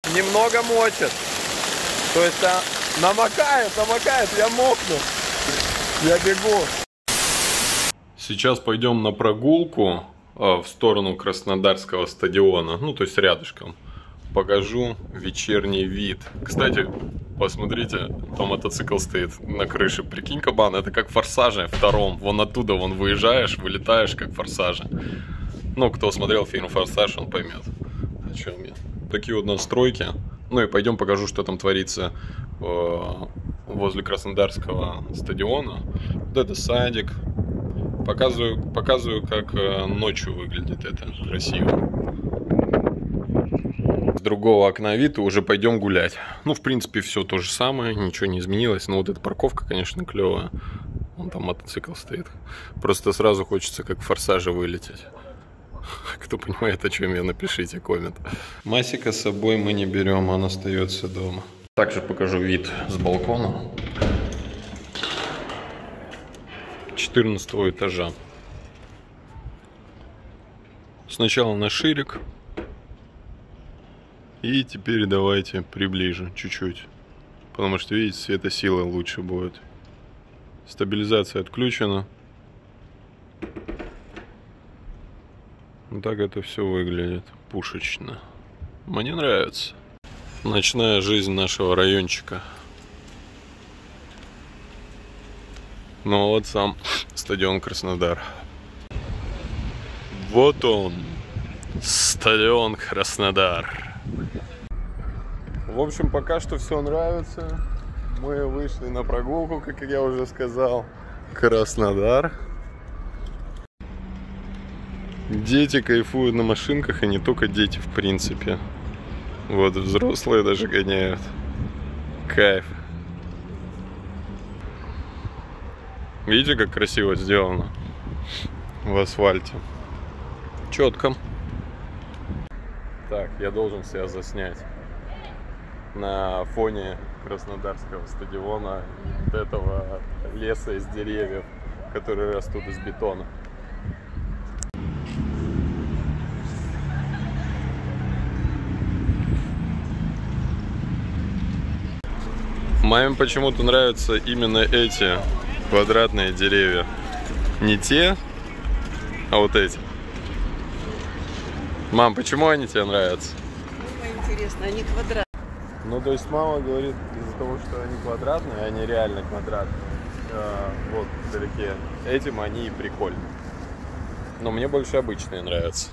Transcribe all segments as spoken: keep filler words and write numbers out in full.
немного мочит. То есть а, намокает, намокает, я мокну. Я бегу. Сейчас пойдем на прогулку а, в сторону Краснодарского стадиона. Ну, то есть рядышком. Покажу вечерний вид. Кстати, посмотрите, там мотоцикл стоит на крыше. Прикинь, кабан, это как в «Форсаже» втором. Вон оттуда вон выезжаешь, вылетаешь, как в «Форсаже». Ну, кто смотрел фильм «Форсаж», он поймет, о чем я. Такие вот настройки. Ну и пойдем покажу, что там творится э, возле Краснодарского стадиона. Вот это садик. Показываю, показываю, как э, ночью выглядит это красиво. С другого окна вид, и уже пойдем гулять. Ну, в принципе, все то же самое, ничего не изменилось. Но вот эта парковка, конечно, клевая. Вон там мотоцикл стоит. Просто сразу хочется, как в «Форсаже», вылететь. Кто понимает, о чем я, напишите коммент. Масика с собой мы не берем, он остается дома. Также покажу вид с балкона. четырнадцатого этажа. Сначала на ширик. И теперь давайте приближу чуть-чуть. Потому что, видите, светосила лучше будет. Стабилизация отключена. Вот так это все выглядит. Пушечно. Мне нравится. Ночная жизнь нашего райончика. Ну вот сам стадион Краснодар. Вот он. Стадион Краснодар. В общем, пока что все нравится. Мы вышли на прогулку, как я уже сказал. Краснодар. Дети кайфуют на машинках, и не только дети, в принципе. Вот, взрослые даже гоняют. Кайф. Видите, как красиво сделано в асфальте? Четко. Так, я должен себя заснять на фоне Краснодарского стадиона, вот этого леса из деревьев, которые растут из бетона. Маме почему-то нравятся именно эти квадратные деревья. Не те, а вот эти. Мам, почему они тебе нравятся? Мне интересно, они квадратные. Ну, то есть мама говорит, из-за того, что они квадратные, они реально квадратные. А, вот, вдалеке. Этим они и прикольные. Но мне больше обычные нравятся.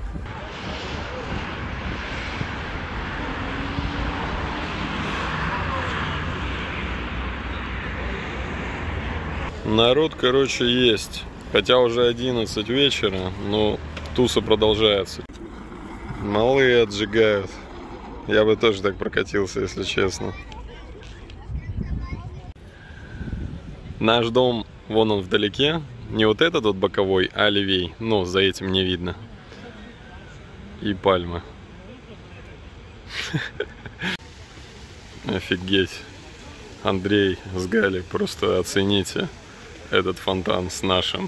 Народ, короче, есть. Хотя уже одиннадцать вечера, но туса продолжается. Малые отжигают. Я бы тоже так прокатился, если честно. Наш дом, вон он вдалеке. Не вот этот вот боковой, а левей. Но за этим не видно. И пальмы. Офигеть. Андрей с Галей, просто оцените этот фонтан с нашим.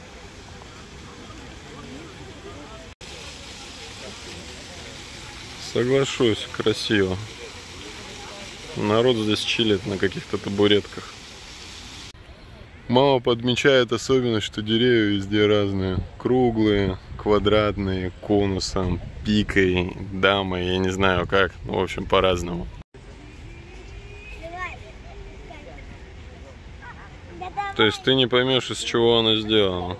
Соглашусь, красиво. Народ здесь чилит на каких-то табуретках. Мама подмечает особенность, что деревья везде разные. Круглые, квадратные, конусом, пикой, дамой, я не знаю как. В общем, по-разному. То есть ты не поймешь, из чего она сделана.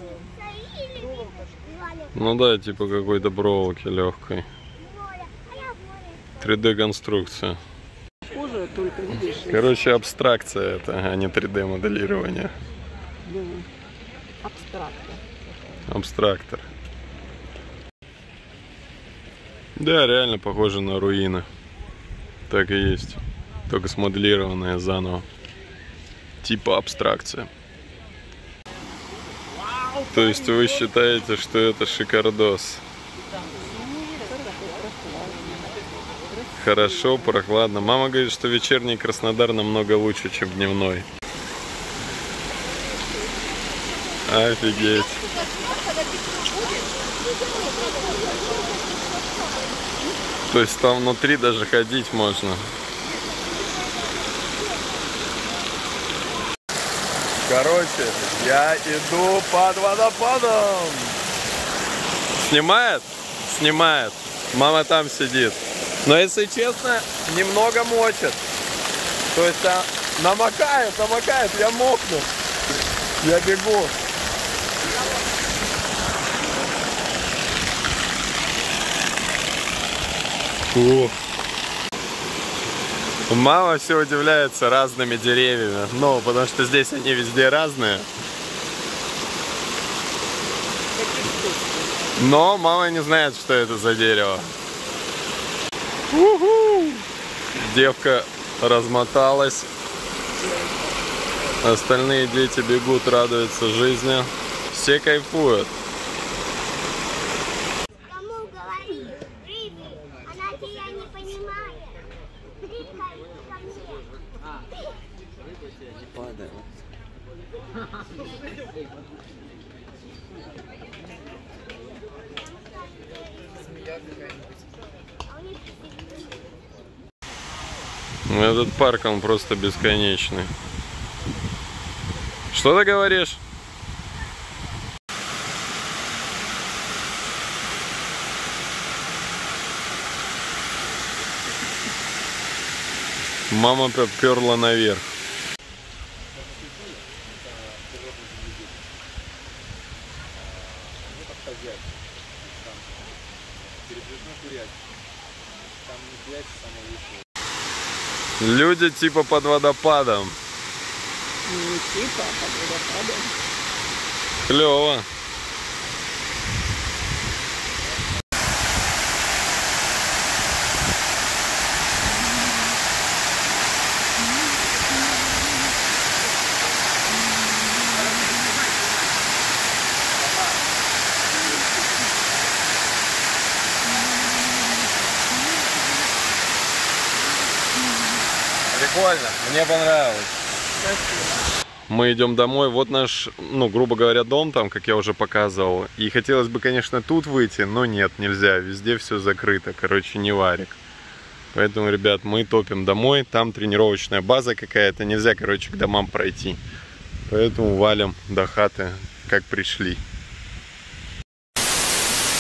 Ну да, типа какой-то проволоки легкой. три дэ конструкция. Только, видишь, короче, абстракция это, а не три дэ моделирование. Да. Абстрактор. Абстрактор. Да, реально похоже на руины. Так и есть. Только смоделированная заново. Типа абстракция. То есть вы считаете, что это шикардос? Хорошо, прохладно. Мама говорит, что вечерний Краснодар намного лучше, чем дневной. Офигеть. То есть там внутри даже ходить можно. Короче, я иду под водопадом. Снимает? Снимает. Мама там сидит. Но если честно, немного мочит. То есть а, намокает, намокает, я мокну. Я бегу. О. Мама все удивляется разными деревьями. Ну, потому что здесь они везде разные. Но мама не знает, что это за дерево. У-ху! Девка размоталась. Остальные дети бегут, радуются жизни. Все кайфуют. Кому говори? Риви, она тебя не понимает. Крикай ко мне. Рыба тебя не падает. Этот парк, он просто бесконечный. Что ты говоришь? Мама перла наверх. Люди типа под водопадом. Не типа, а под водопадом. Клево. Прикольно, мне понравилось. Спасибо. Мы идем домой. Вот наш, ну, грубо говоря, дом там, как я уже показывал. И хотелось бы, конечно, тут выйти, но нет, нельзя. Везде все закрыто. Короче, не варик. Поэтому, ребят, мы топим домой. Там тренировочная база какая-то. Нельзя, короче, к домам пройти. Поэтому валим до хаты, как пришли.